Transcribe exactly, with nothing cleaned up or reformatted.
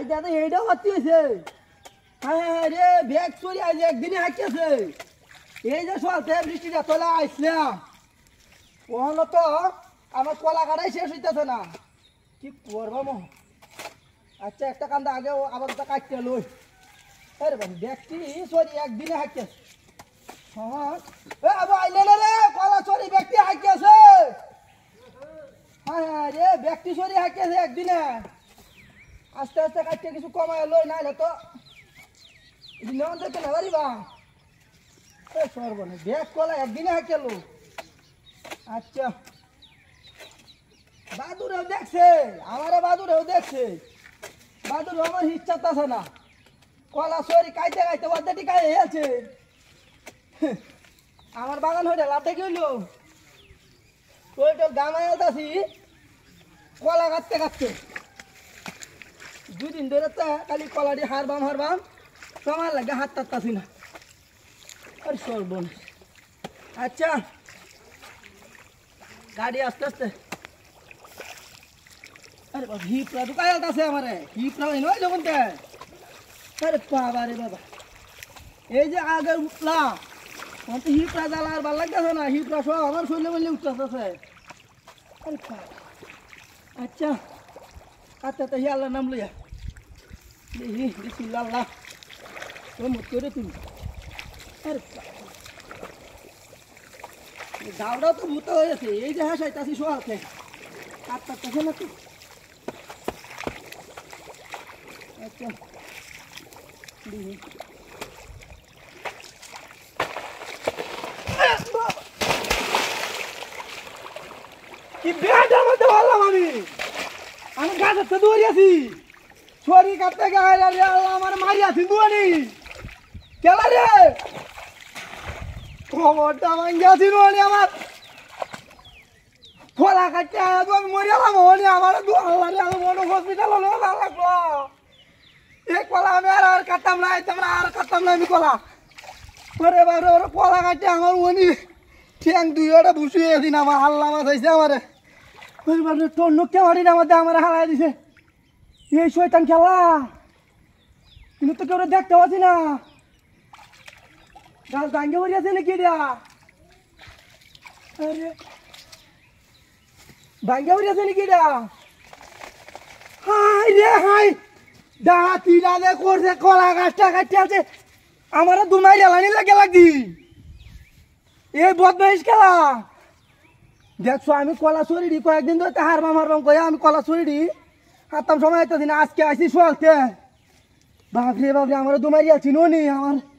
আজ দাদা এইটাও হচ্ছে হ্যাঁ হ্যাঁ রে ব্যাগ চুরি আজ একদিনে হাঁকিয়েছে এই যে চলছে বৃষ্টিটা তোলা আসলাম ওহলো তো আমার কলা কাটাই শেষ হইতেছে না কি করবো মো আচ্ছা একটা কান্দা আগে আবার তো কাটতে লই আরে বাবা ব্যাগটি চুরি একদিনে হাঁকিয়েছে হ্যাঁ এ আবার আইলে না রে কলা চুরি ব্যাগটি হাঁকিয়েছে হ্যাঁ হ্যাঁ রে ব্যাগটি চুরি হাঁকিয়েছে একদিনে আস্তে আস্তে কাটতে কিছু কমায় লই নাইলে তো নেওয়া যেতে না পারিবা সর্বনে ব্যাগ কলা একদিনে হাঁকেল আচ্ছা বাদুরেও দেখছে আমারে বাদুরেও দেখছে বাদুর আমার ইচ্ছা আছে না কলা সরি কাইতে কাইতে অর্ধেকটি কাই আছে আমার বাগান হইলে লাটে কি হইলো ওই তো গামায় আলতাছি কলা কাটতে কাটতে দুদিন ধরে তো খালি কলাটি হারবাম হারবাম সময় লাগে হাত টাটতাছি না আর সর্বন আচ্ছা গাড়ি আস্তে আস্তে আরে বাবা হিপরা তো কায়াল আছে আমারে হিপরা নয় যখন তে আরে বাবা রে বাবা এই যে আগে উঠলাম তখন তো হিপরা জ্বালা আর ভালো লাগতেছে না হিপরা সব আমার শরীরে বললে উঠতেছে আরে বাবা আচ্ছা আচ্ছা তো হি আল্লাহ নাম লইয়া দেখি বিসমিল্লাহ আল্লাহ ও মত করে তুমি আরে দাওড়াও তো ভূত হয়ে গেছে এই যে হাসাইতাছি শোয়া আছে কাটতাছে না তো আচ্ছা দেখি কি বেড়াটার মধ্যে বললাম আমি আমি গাছের তো দৌড়িয়েছি ছড়ি কাটতে গায়ে আল্লাহ আমার মারিয়াছি দুয়ানি কেলা রে খবরটা ভাঙ্গিয়াছি নি আমার খোলা কাটতে আমি মরে গেলাম হনি আমার আল্লাহ রে আমি মনে হসপিটাল হলো ভালো লাগলো এই কলা আমি আর আর কাটতাম না তোমরা আর কাটতাম না আমি কলা ওরে বাবা ওরে কলা কাটতে আমার উনি ঠ্যাং দুই ওটা বসিয়ে দিন আমার আল্লাহ মাছ হয়েছে আমারে ওরে বাবা তোর নোকটা মারি না মধ্যে আমার হালাই দিছে এই শয়তান খেলা কিন্তু তো কেউ দেখতে পাচ্ছি না গাছ ভাঙ্গে পড়িয়াছে নাকি রে আরে ভাঙ্গে পড়িয়াছে নাকি রে হাই রে হাই ডাহাতি রাজে করছে কলা গাছটা কাটতে আছে আমার দুমাই রেলানি লাগে লাগি এই বদমাইশ খেলা দেখছো আমি কলা চুরি কয়েকদিন ধরে হারবাম হারবাম কয়ে আমি কলা চুরি হাতাম সময় তো দিন আজকে আসি চলতে বাপরে বাপরে আমার দুমাই আছি নি আমার